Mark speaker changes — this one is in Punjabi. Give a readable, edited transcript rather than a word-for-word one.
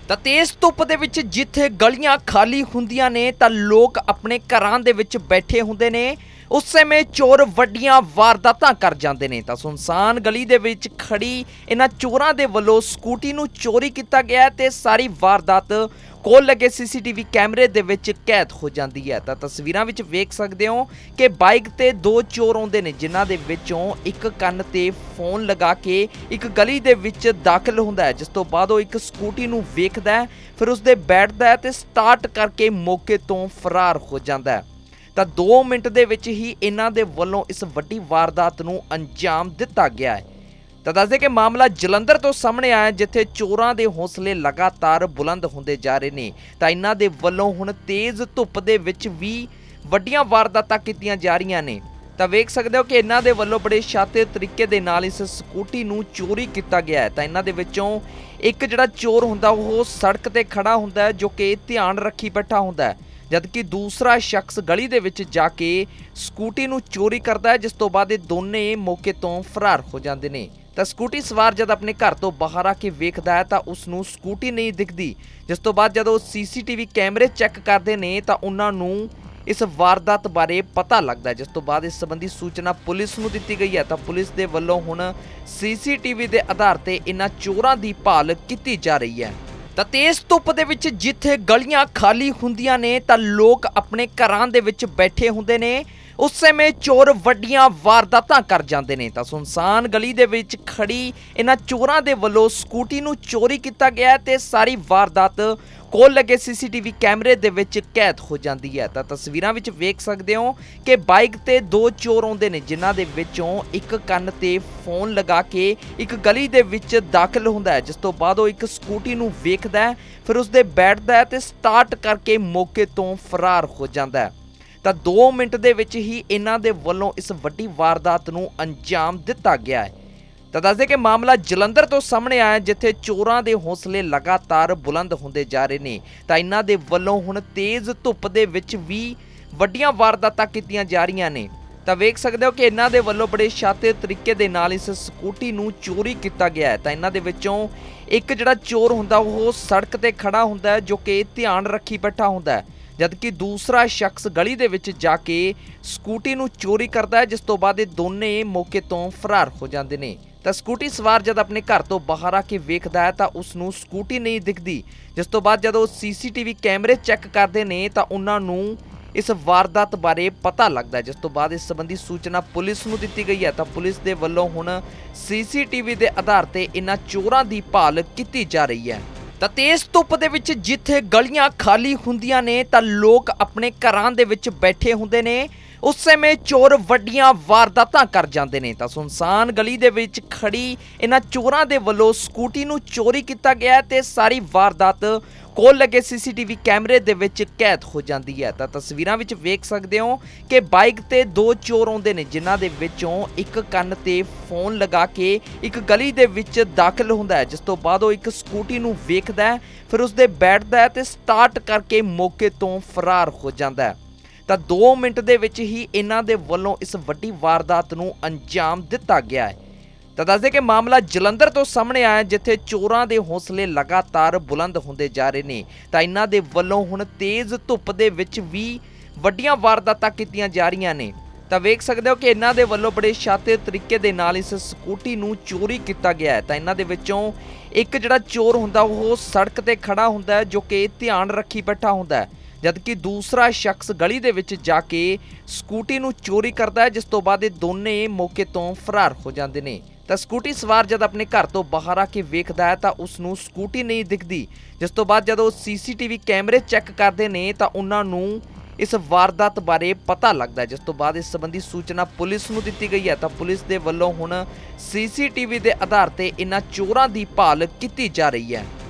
Speaker 1: ਤਾਂ ਤੇਜ਼ ਧੁੱਪ ਦੇ ਵਿੱਚ ਜਿੱਥੇ ਗਲੀਆਂ ਖਾਲੀ ਹੁੰਦੀਆਂ ਨੇ ਤਾਂ ਲੋਕ ਆਪਣੇ ਘਰਾਂ ਦੇ ਵਿੱਚ ਬੈਠੇ ਹੁੰਦੇ ਨੇ, ਉਸ ਸਮੇਂ ਚੋਰ ਵੱਡੀਆਂ ਵਾਰਦਾਤਾਂ ਕਰ ਜਾਂਦੇ ਨੇ। ਤਾਂ ਸੁਨਸਾਨ ਗਲੀ ਦੇ ਵਿੱਚ ਖੜੀ ਇਹਨਾਂ ਚੋਰਾਂ ਦੇ ਵੱਲੋਂ ਸਕੂਟੀ ਨੂੰ ਚੋਰੀ ਕੀਤਾ ਗਿਆ ਤੇ ਸਾਰੀ ਵਾਰਦਾਤ ਕੋਲ ਲੱਗੇ ਸੀਸੀਟੀਵੀ ਕੈਮਰੇ ਦੇ ਵਿੱਚ ਕੈਦ ਹੋ ਜਾਂਦੀ ਹੈ। ਤਾਂ ਤਸਵੀਰਾਂ ਵਿੱਚ ਵੇਖ ਸਕਦੇ ਹੋ ਕਿ ਬਾਈਕ ਤੇ ਦੋ ਚੋਰ ਆਉਂਦੇ ਨੇ, ਜਿਨ੍ਹਾਂ ਦੇ ਵਿੱਚੋਂ ਇੱਕ ਕੰਨ ਤੇ ਫੋਨ ਲਗਾ ਕੇ ਇੱਕ ਗਲੀ ਦੇ ਵਿੱਚ ਦਾਖਲ ਹੁੰਦਾ ਹੈ, ਜਿਸ ਤੋਂ ਬਾਅਦ ਉਹ ਇੱਕ ਸਕੂਟੀ ਨੂੰ ਵੇਖਦਾ ਹੈ, ਫਿਰ ਉਸ ਦੇ ਬੈਠਦਾ ਹੈ ਤੇ ਸਟਾਰਟ ਕਰਕੇ ਮੌਕੇ ਤੋਂ ਫਰਾਰ ਹੋ ਜਾਂਦਾ ਹੈ। ਤਾਂ 2 ਮਿੰਟ ਦੇ ਵਿੱਚ ਹੀ ਇਹਨਾਂ ਦੇ ਵੱਲੋਂ ਇਸ ਵੱਡੀ ਵਾਰਦਾਤ ਨੂੰ ਅੰਜਾਮ ਦਿੱਤਾ ਗਿਆ ਹੈ। ਤਾਂ ਦੱਸਦੇ ਕਿ ਮਾਮਲਾ ਜਲੰਧਰ ਤੋਂ ਸਾਹਮਣੇ ਆਇਆ, ਜਿੱਥੇ ਚੋਰਾਂ ਦੇ ਹੌਸਲੇ ਲਗਾਤਾਰ ਬੁਲੰਦ ਹੁੰਦੇ ਜਾ ਰਹੇ ਨੇ। ਤਾਂ ਇਹਨਾਂ ਦੇ ਵੱਲੋਂ ਹੁਣ ਤੇਜ਼ ਧੁੱਪ ਦੇ ਵਿੱਚ ਵੀ ਵੱਡੀਆਂ ਵਾਰਦਾਤਾਂ ਕੀਤੀਆਂ ਜਾ ਰਹੀਆਂ ਨੇ। ਤਾਂ ਵੇਖ ਸਕਦੇ ਹੋ ਕਿ ਇਹਨਾਂ ਦੇ ਵੱਲੋਂ ਬੜੇ ਸ਼ਾਤਿਰ ਤਰੀਕੇ ਦੇ ਨਾਲ ਇਸ ਸਕੂਟੀ ਨੂੰ ਚੋਰੀ ਕੀਤਾ ਗਿਆ ਹੈ। ਤਾਂ ਇਹਨਾਂ ਦੇ ਵਿੱਚੋਂ ਇੱਕ ਜਿਹੜਾ ਚੋਰ ਹੁੰਦਾ ਉਹ ਸੜਕ ਤੇ ਖੜਾ ਹੁੰਦਾ ਹੈ, ਜੋ ਕਿ ਧਿਆਨ ਰੱਖੀ ਬੈਠਾ ਹੁੰਦਾ ਹੈ, ਜਦਕਿ ਦੂਸਰਾ ਸ਼ਖਸ ਗਲੀ ਦੇ ਵਿੱਚ ਜਾ ਕੇ ਸਕੂਟੀ ਨੂੰ ਚੋਰੀ ਕਰਦਾ ਹੈ, ਜਿਸ ਤੋਂ ਬਾਅਦ ਇਹ ਦੋਨੇ ਮੌਕੇ ਤੋਂ ਫਰਾਰ ਹੋ ਜਾਂਦੇ ਨੇ। ਤਾਂ ਸਕੂਟੀ ਸਵਾਰ ਜਦ ਆਪਣੇ ਘਰ ਤੋਂ ਬਾਹਰ ਆ ਕੇ ਵੇਖਦਾ ਹੈ ਤਾਂ ਉਸ ਨੂੰ ਸਕੂਟੀ ਨਹੀਂ ਦਿਖਦੀ, ਜਿਸ ਤੋਂ ਬਾਅਦ ਜਦੋਂ ਸੀਸੀਟੀਵੀ ਕੈਮਰੇ ਚੈੱਕ ਕਰਦੇ ਨੇ ਤਾਂ ਉਹਨਾਂ ਨੂੰ ਇਸ ਵਾਰਦਾਤ ਬਾਰੇ ਪਤਾ ਲੱਗਦਾ ਹੈ, ਜਿਸ ਤੋਂ ਬਾਅਦ ਇਸ ਸੰਬੰਧੀ ਸੂਚਨਾ ਪੁਲਿਸ ਨੂੰ ਦਿੱਤੀ ਗਈ ਹੈ। ਤਾਂ ਪੁਲਿਸ ਦੇ ਵੱਲੋਂ ਹੁਣ ਸੀਸੀਟੀਵੀ ਦੇ ਆਧਾਰ ਤੇ ਇਹਨਾਂ ਚੋਰਾਂ ਦੀ ਭਾਲ ਕੀਤੀ ਜਾ ਰਹੀ ਹੈ। ਤਾਂ ਤੇਜ਼ ਧੁੱਪ ਦੇ ਵਿੱਚ ਜਿੱਥੇ ਗਲੀਆਂ ਖਾਲੀ ਹੁੰਦੀਆਂ ਨੇ ਤਾਂ ਲੋਕ ਆਪਣੇ ਘਰਾਂ ਦੇ ਵਿੱਚ ਬੈਠੇ ਹੁੰਦੇ ਨੇ, ਉਸ ਸਮੇਂ ਚੋਰ ਵੱਡੀਆਂ ਵਾਰਦਾਤਾਂ ਕਰ ਜਾਂਦੇ ਨੇ। ਤਾਂ ਸੁਨਸਾਨ ਗਲੀ ਦੇ ਵਿੱਚ ਖੜੀ ਇਹਨਾਂ ਚੋਰਾਂ ਦੇ ਵੱਲੋਂ ਸਕੂਟੀ ਨੂੰ ਚੋਰੀ ਕੀਤਾ ਗਿਆ ਤੇ ਸਾਰੀ ਵਾਰਦਾਤ ਕੋਲ ਲੱਗੇ ਸੀਸੀਟੀਵੀ ਕੈਮਰੇ ਦੇ ਵਿੱਚ ਕੈਦ ਹੋ ਜਾਂਦੀ ਹੈ। ਤਾਂ ਤਸਵੀਰਾਂ ਵਿੱਚ ਵੇਖ ਸਕਦੇ ਹੋ ਕਿ ਬਾਈਕ ਤੇ ਦੋ ਚੋਰ ਆਉਂਦੇ ਨੇ, ਜਿਨ੍ਹਾਂ ਦੇ ਵਿੱਚੋਂ ਇੱਕ ਕੰਨ ਤੇ ਫੋਨ ਲਗਾ ਕੇ ਇੱਕ ਗਲੀ ਦੇ ਵਿੱਚ ਦਾਖਲ ਹੁੰਦਾ ਹੈ, ਜਿਸ ਤੋਂ ਬਾਅਦ ਉਹ ਇੱਕ ਸਕੂਟੀ ਨੂੰ ਵੇਖਦਾ ਹੈ, ਫਿਰ ਉਸ ਦੇ ਬੈਠਦਾ ਹੈ ਤੇ ਸਟਾਰਟ ਕਰਕੇ ਮੌਕੇ ਤੋਂ ਫਰਾਰ ਹੋ ਜਾਂਦਾ ਹੈ। ਤਾਂ 2 ਮਿੰਟ ਦੇ ਵਿੱਚ ਹੀ ਇਹਨਾਂ ਦੇ ਵੱਲੋਂ ਇਸ ਵੱਡੀ ਵਾਰਦਾਤ ਨੂੰ ਅੰਜਾਮ ਦਿੱਤਾ ਗਿਆ ਹੈ। ਤਾਂ ਦੱਸਦੇ ਕਿ ਮਾਮਲਾ ਜਲੰਧਰ ਤੋਂ ਸਾਹਮਣੇ ਆਇਆ, ਜਿੱਥੇ ਚੋਰਾਂ ਦੇ ਹੌਸਲੇ ਲਗਾਤਾਰ ਬੁਲੰਦ ਹੁੰਦੇ ਜਾ ਰਹੇ ਨੇ। ਤਾਂ ਇਹਨਾਂ ਦੇ ਵੱਲੋਂ ਹੁਣ ਤੇਜ਼ ਧੁੱਪ ਦੇ ਵਿੱਚ ਵੀ ਵੱਡੀਆਂ ਵਾਰਦਾਤਾਂ ਕੀਤੀਆਂ ਜਾ ਰਹੀਆਂ ਨੇ। ਤਾਂ ਵੇਖ ਸਕਦੇ ਹੋ ਕਿ ਇਹਨਾਂ ਦੇ ਵੱਲੋਂ ਬੜੇ ਸ਼ਾਤਿਰ ਤਰੀਕੇ ਦੇ ਨਾਲ ਇਸ ਸਕੂਟੀ ਨੂੰ ਚੋਰੀ ਕੀਤਾ ਗਿਆ ਹੈ। ਤਾਂ ਇਹਨਾਂ ਦੇ ਵਿੱਚੋਂ ਇੱਕ ਜਿਹੜਾ ਚੋਰ ਹੁੰਦਾ ਉਹ ਸੜਕ ਤੇ ਖੜਾ ਹੁੰਦਾ ਹੈ, ਜੋ ਕਿ ਧਿਆਨ ਰੱਖੀ ਬੈਠਾ ਹੁੰਦਾ ਹੈ, ਜਦਕਿ ਦੂਸਰਾ ਸ਼ਖਸ ਗਲੀ ਦੇ ਵਿੱਚ ਜਾ ਕੇ ਸਕੂਟੀ ਨੂੰ ਚੋਰੀ ਕਰਦਾ ਹੈ, ਜਿਸ ਤੋਂ ਬਾਅਦ ਇਹ ਦੋਨੇ ਮੌਕੇ ਤੋਂ ਫਰਾਰ ਹੋ ਜਾਂਦੇ ਨੇ। ਤਾਂ ਸਕੂਟੀ ਸਵਾਰ ਜਦ ਆਪਣੇ ਘਰ ਤੋਂ ਬਾਹਰ ਆ ਕੇ ਵੇਖਦਾ ਹੈ ਤਾਂ ਉਸ ਨੂੰ ਸਕੂਟੀ ਨਹੀਂ ਦਿਖਦੀ, ਜਿਸ ਤੋਂ ਬਾਅਦ ਜਦੋਂ ਸੀਸੀਟੀਵੀ ਕੈਮਰੇ ਚੈੱਕ ਕਰਦੇ ਨੇ ਤਾਂ ਉਹਨਾਂ ਨੂੰ ਇਸ ਵਾਰਦਾਤ ਬਾਰੇ ਪਤਾ ਲੱਗਦਾ ਹੈ, ਜਿਸ ਤੋਂ ਬਾਅਦ ਇਸ ਸੰਬੰਧੀ ਸੂਚਨਾ ਪੁਲਿਸ ਨੂੰ ਦਿੱਤੀ ਗਈ ਹੈ। ਤਾਂ ਪੁਲਿਸ ਦੇ ਵੱਲੋਂ ਹੁਣ ਸੀਸੀਟੀਵੀ ਦੇ ਆਧਾਰ ਤੇ ਇਹਨਾਂ ਚੋਰਾਂ ਦੀ ਭਾਲ ਕੀਤੀ ਜਾ ਰਹੀ ਹੈ। ਤਾਂ ਤੇਜ਼ ਧੁੱਪ ਦੇ ਵਿੱਚ ਜਿੱਥੇ ਗਲੀਆਂ ਖਾਲੀ ਹੁੰਦੀਆਂ ਨੇ ਤਾਂ ਲੋਕ ਆਪਣੇ ਘਰਾਂ ਦੇ ਵਿੱਚ ਬੈਠੇ ਹੁੰਦੇ ਨੇ, ਉਸ ਸਮੇਂ ਚੋਰ ਵੱਡੀਆਂ ਵਾਰਦਾਤਾਂ ਕਰ ਜਾਂਦੇ ਨੇ। ਤਾਂ ਸੁਨਸਾਨ ਗਲੀ ਦੇ ਵਿੱਚ ਖੜੀ ਇਹਨਾਂ ਚੋਰਾਂ ਦੇ ਵੱਲੋਂ ਸਕੂਟੀ ਨੂੰ ਚੋਰੀ ਕੀਤਾ ਗਿਆ ਤੇ ਸਾਰੀ ਵਾਰਦਾਤ ਕੋਲ ਲੱਗੇ ਸੀਸੀਟੀਵੀ ਕੈਮਰੇ ਦੇ ਵਿੱਚ ਕੈਦ ਹੋ ਜਾਂਦੀ ਹੈ। ਤਾਂ ਤਸਵੀਰਾਂ ਵਿੱਚ ਵੇਖ ਸਕਦੇ ਹੋ ਕਿ ਬਾਈਕ ਤੇ ਦੋ ਚੋਰ ਆਉਂਦੇ ਨੇ, ਜਿਨ੍ਹਾਂ ਦੇ ਵਿੱਚੋਂ ਇੱਕ ਕੰਨ ਤੇ ਫੋਨ ਲਗਾ ਕੇ ਇੱਕ ਗਲੀ ਦੇ ਵਿੱਚ ਦਾਖਲ ਹੁੰਦਾ ਹੈ, ਜਿਸ ਤੋਂ ਬਾਅਦ ਉਹ ਇੱਕ ਸਕੂਟੀ ਨੂੰ ਵੇਖਦਾ ਹੈ, ਫਿਰ ਉਸ ਦੇ ਬੈਠਦਾ ਹੈ ਤੇ ਸਟਾਰਟ ਕਰਕੇ ਮੌਕੇ ਤੋਂ ਫਰਾਰ ਹੋ ਜਾਂਦਾ ਹੈ। ਤਾਂ 2 ਮਿੰਟ ਦੇ ਵਿੱਚ ਹੀ ਇਹਨਾਂ ਦੇ ਵੱਲੋਂ ਇਸ ਵੱਡੀ ਵਾਰਦਾਤ ਨੂੰ ਅੰਜਾਮ ਦਿੱਤਾ ਗਿਆ ਹੈ। ਤਾਂ ਦੱਸਦੇ ਕਿ ਮਾਮਲਾ ਜਲੰਧਰ ਤੋਂ ਸਾਹਮਣੇ ਆਇਆ, ਜਿੱਥੇ ਚੋਰਾਂ ਦੇ ਹੌਸਲੇ ਲਗਾਤਾਰ ਬੁਲੰਦ ਹੁੰਦੇ ਜਾ ਰਹੇ ਨੇ। ਤਾਂ ਇਹਨਾਂ ਦੇ ਵੱਲੋਂ ਹੁਣ ਤੇਜ਼ ਧੁੱਪ ਦੇ ਵਿੱਚ ਵੀ ਵੱਡੀਆਂ ਵਾਰਦਾਤਾਂ ਕੀਤੀਆਂ ਜਾ ਰਹੀਆਂ ਨੇ। ਤਾਂ ਵੇਖ ਸਕਦੇ ਹੋ ਕਿ ਇਹਨਾਂ ਦੇ ਵੱਲੋਂ ਬੜੇ ਸ਼ਾਤਿਰ ਤਰੀਕੇ ਦੇ ਨਾਲ ਇਸ ਸਕੂਟੀ ਨੂੰ ਚੋਰੀ ਕੀਤਾ ਗਿਆ ਹੈ। ਤਾਂ ਇਹਨਾਂ ਦੇ ਵਿੱਚੋਂ ਇੱਕ ਜਿਹੜਾ ਚੋਰ ਹੁੰਦਾ ਉਹ ਸੜਕ ਤੇ ਖੜਾ ਹੁੰਦਾ ਹੈ, ਜੋ ਕਿ ਧਿਆਨ ਰੱਖੀ ਬੈਠਾ ਹੁੰਦਾ ਹੈ, ਜਦਕਿ ਦੂਸਰਾ ਸ਼ਖਸ ਗਲੀ ਦੇ ਵਿੱਚ ਜਾ ਕੇ ਸਕੂਟੀ ਨੂੰ ਚੋਰੀ ਕਰਦਾ ਹੈ, ਜਿਸ ਤੋਂ ਬਾਅਦ ਇਹ ਦੋਨੇ ਮੌਕੇ ਤੋਂ ਫਰਾਰ ਹੋ ਜਾਂਦੇ ਨੇ। ਤਾਂ ਸਕੂਟੀ ਸਵਾਰ ਜਦ ਆਪਣੇ ਘਰ ਤੋਂ ਬਾਹਰ ਆ ਕੇ ਵੇਖਦਾ ਹੈ ਤਾਂ ਉਸ ਨੂੰ ਸਕੂਟੀ ਨਹੀਂ ਦਿਖਦੀ, ਜਿਸ ਤੋਂ ਬਾਅਦ ਜਦੋਂ ਸੀਸੀਟੀਵੀ ਕੈਮਰੇ ਚੈੱਕ ਕਰਦੇ ਨੇ ਤਾਂ ਉਹਨਾਂ ਨੂੰ ਇਸ ਵਾਰਦਾਤ ਬਾਰੇ ਪਤਾ ਲੱਗਦਾ ਹੈ, ਜਿਸ ਤੋਂ ਬਾਅਦ ਇਸ ਸੰਬੰਧੀ ਸੂਚਨਾ ਪੁਲਿਸ ਨੂੰ ਦਿੱਤੀ ਗਈ ਹੈ। ਤਾਂ ਪੁਲਿਸ ਦੇ ਵੱਲੋਂ ਹੁਣ ਸੀਸੀਟੀਵੀ ਦੇ ਆਧਾਰ ਤੇ ਇਹਨਾਂ ਚੋਰਾਂ ਦੀ ਭਾਲ ਕੀਤੀ ਜਾ ਰਹੀ ਹੈ।